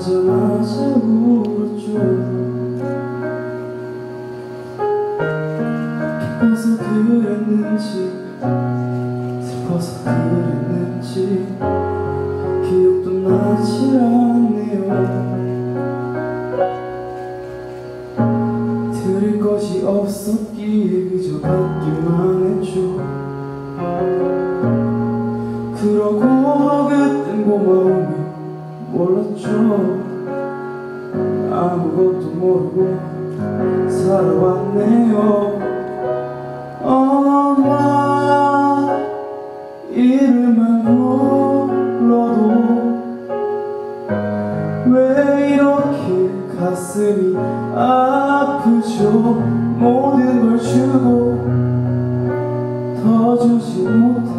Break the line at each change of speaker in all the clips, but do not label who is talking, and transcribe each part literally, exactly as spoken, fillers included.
만나자마자 울었죠. 기뻐서 그랬는지 슬퍼서 그랬는지 기억도 나질 않네요. 들을 것이 없었기에 그저 받기만 했죠. 그러고 그땐 고마움이 몰랐죠. 아무것도 모르고 살아왔네요. 엄마 이름만 불러도 왜 이렇게 가슴이 아프죠. 모든 걸 주고 더 주지 못해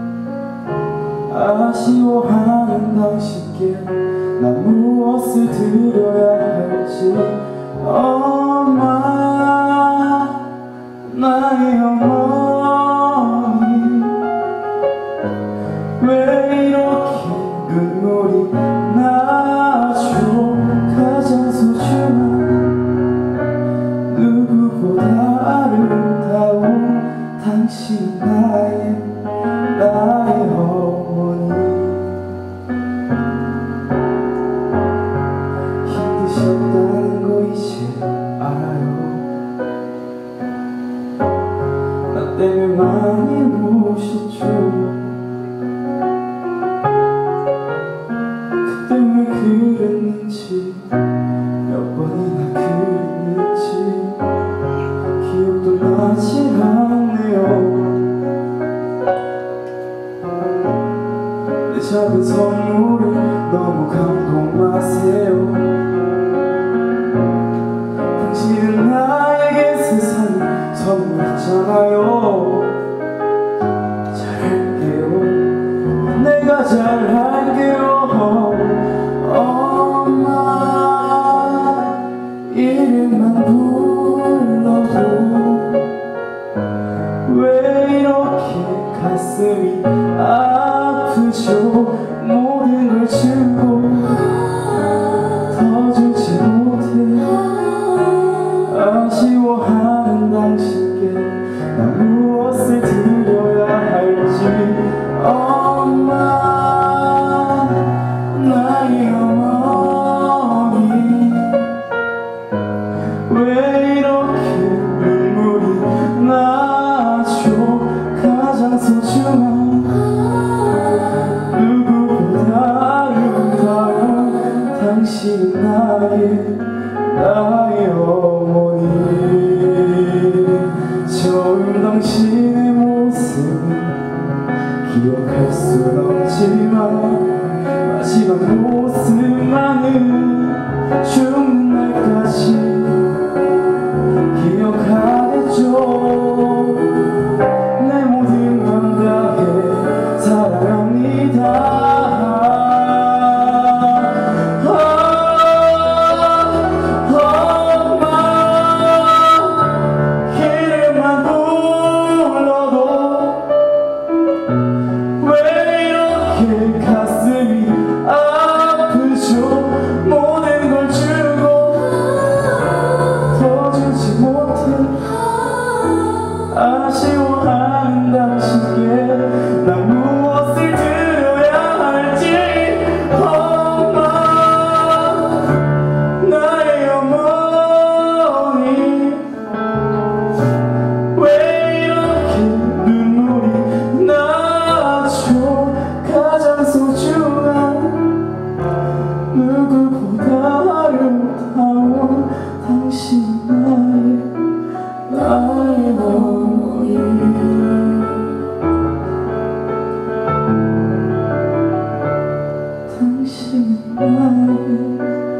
아쉬워하는 당신께 난 무엇을 드려야 할지. 엄마 나의 어머니 왜 이렇게 눈물이 나죠. 가장 소중한 누구보다 아름다운 당신 나의 나의 어머니. 힘드셨다는 거 이제 알아요. 나 때문에 많이 우셨죠. 그때 왜 그랬는지 몇 번이나 그랬는지 기억도 나질 않네요. 내 작은 선물에 너무 감동 마세요. 당신은 나에게 세상을 선물했잖아요. 잘할게요. 내가 잘할게요. 엄마 이름만 불러도 왜 이렇게 가슴이 아프죠. 모든 걸 주고 더 주지 못해 아쉬워하는 당신께 난 무엇을 드려야 할지. 엄마 나의 어머니 왜 이렇게 눈물이 나죠. 가장 소중한 누구보다 아름다운 당신은 나의 나의 어머니. 처음 당신의 모습은 기억할 순 없지만 마지막 모습만은 죽는 날까지 기억하겠죠. 내 모든 건 다해 사랑합니다. 가슴이 아프죠. 모든 걸 주고 더 주지 못해 아쉬워하는 당신께 난 무엇을 드려야 할지. 엄마 나의 어머니 왜 이렇게 눈물이 나죠. 가장 소중한 누구보다 아름다운 당신 나의 나의 어머니. 당신 나의